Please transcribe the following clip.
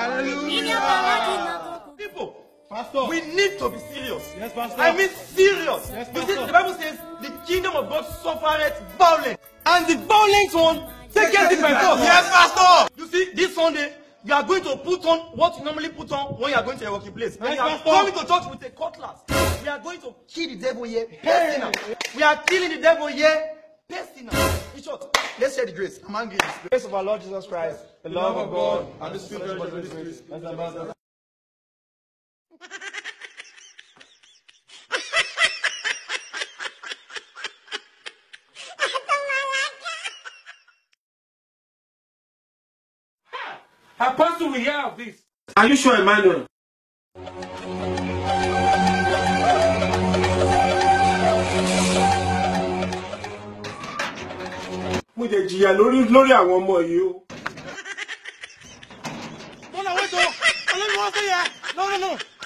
Hallelujah. People, Pastor, we need to be serious. Yes, Pastor. I mean serious. Yes, You see, Pastor. the Bible says the kingdom of God suffereth violence, and the violent one taketh it by force. Yes, Pastor. You see, this Sunday, you are going to put on what you normally put on when you are going to your working place. When Yes, you are Pastor. coming to church with a cutlass, we are going to kill the devil here, personal. We are killing the devil here, personal. In short, let's share the grace. I'm angry. The grace of our Lord Jesus Christ, the love of God, and the Spirit of the Holy Spirit. Apostle, we hear of this. Are you sure, Emmanuel? Mo jẹ jìyà lórí àwọn ọmọ yìí o. No, wait, no, no.